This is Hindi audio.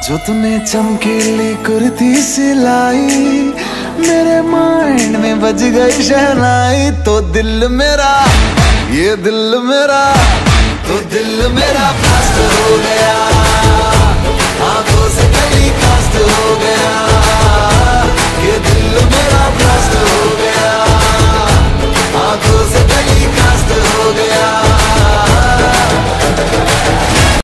जो तूने चमकीली कुर्ती सिलाई, मेरे माइंड में बज गई शहनाई। तो दिल मेरा, ये दिल मेरा, तो दिल मेरा फास्ट हो गया।